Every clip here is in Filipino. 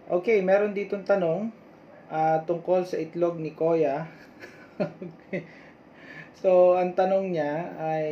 Okay, meron ditong tanong tungkol sa itlog ni Koya. So, ang tanong niya ay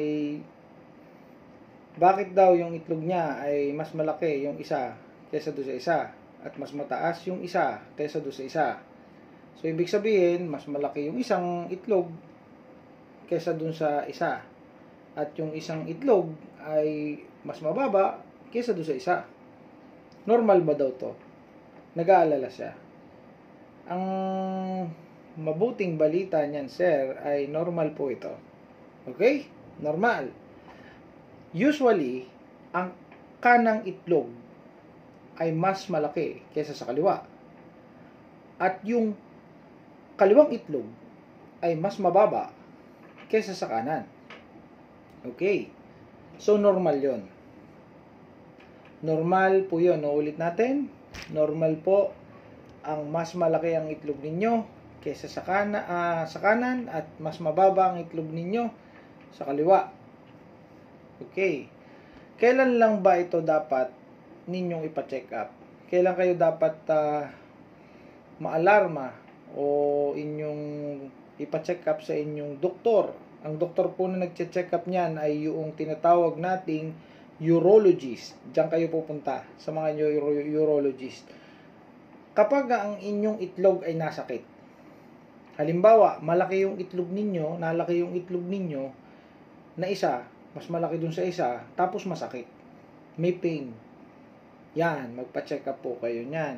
bakit daw yung itlog niya ay mas malaki yung isa kaysa doon sa isa at mas mataas yung isa kaysa doon sa isa. So, ibig sabihin, mas malaki yung isang itlog kaysa doon sa isa. At yung isang itlog ay mas mababa kaysa doon sa isa. Normal ba daw to? Nag-aalala siya. Ang mabuting balita niyan, sir, ay normal po ito. Okay? Normal. Usually, ang kanang itlog ay mas malaki kaysa sa kaliwa. At yung kaliwang itlog ay mas mababa kaysa sa kanan. Okay. So, normal yon. Normal po yun. Ulit natin. Normal po ang mas malaki ang itlog ninyo kaysa sa kanan at mas mababa ang itlog ninyo sa kaliwa. Okay. Kailan lang ba ito dapat ninyong ipa-check up? Kailan kayo dapat maalarma o inyong ipa-check up sa inyong doktor? Ang doktor po na nagche-check up niyan ay yung tinatawag nating urologist. Diyan kayo pupunta sa mga urologist. Kapag ang inyong itlog ay nasakit, halimbawa, malaki yung itlog ninyo, nalaki yung itlog ninyo na isa, mas malaki dun sa isa, tapos masakit. May pain. Yan, magpa-check up po kayo niyan.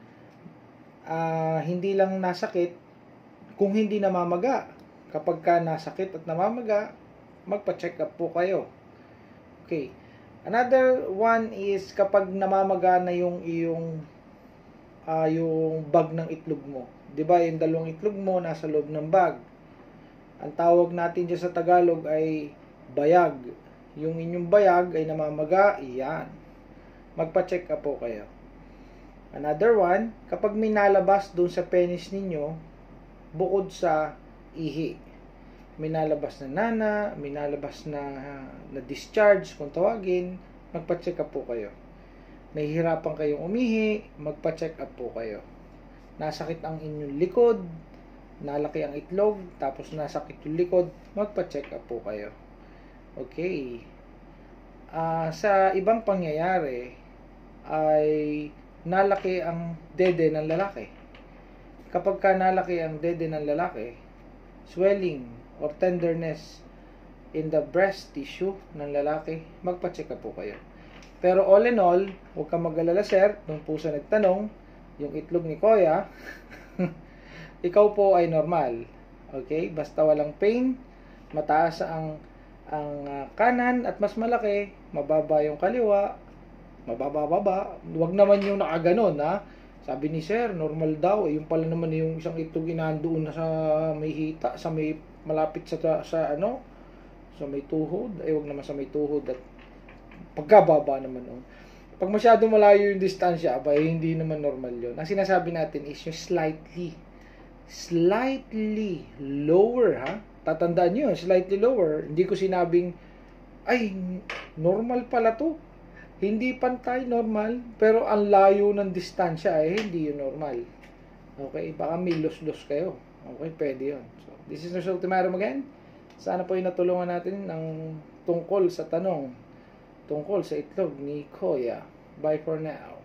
Hindi lang nasakit, kung hindi namamaga. Kapag ka nasakit at namamaga, magpa-check up po kayo. Okay. Another one is kapag namamaga na yung iyong yung bag ng itlog mo. 'Di ba? Yung dalawang itlog mo nasa loob ng bag. Ang tawag natin diyan sa Tagalog ay bayag. Yung inyong bayag ay namamaga, iyan. Magpa-check up po kayo. Another one, kapag may nalabas doon sa penis ninyo, bukod sa ihi, may nalabas na nana, may nalabas na discharge, kung tawagin, magpa-check up po kayo. Nahihirapan kayong umihi, magpa-check up po kayo. Nasakit ang inyong likod, nalaki ang itlog, tapos nasakit yung likod, magpa-check up po kayo. Okay. Sa ibang pangyayari, ay nalaki ang dede ng lalaki. Kapag ka nalaki ang dede ng lalaki, swelling or tenderness in the breast tissue ng lalaki, magpa-check up po kayo. Pero all in all, huwag kang mag-alala, sir, nung po sa nagtanong, yung itlog ni Koya, ikaw po ay normal. Okay? Basta walang pain, mataas ang kanan at mas malaki, mababa yung kaliwa, mababa. Huwag naman yung nakaganon, ha? Sabi ni sir, normal daw. Yung pala naman yung isang itlog inandoon na sa may hita, sa may malapit sa may tuhod. Huwag naman sa may tuhod at pagkababa naman. Pag masyado malayo yung distansya, abay, hindi naman normal yun. Ang sinasabi natin is yung slightly lower, ha? Tatandaan nyo, slightly lower. Hindi ko sinabing, ay, normal pala to. Hindi pantay, normal. Pero ang layo ng distansya ay hindi yun normal. Okay? Baka may los-los kayo. Okay? Pwede yun. So, this is Rizal Timarum again. Sana po yung natulungan natin ng tungkol sa tanong tungkol sa itlog ni Koya. Bye for now.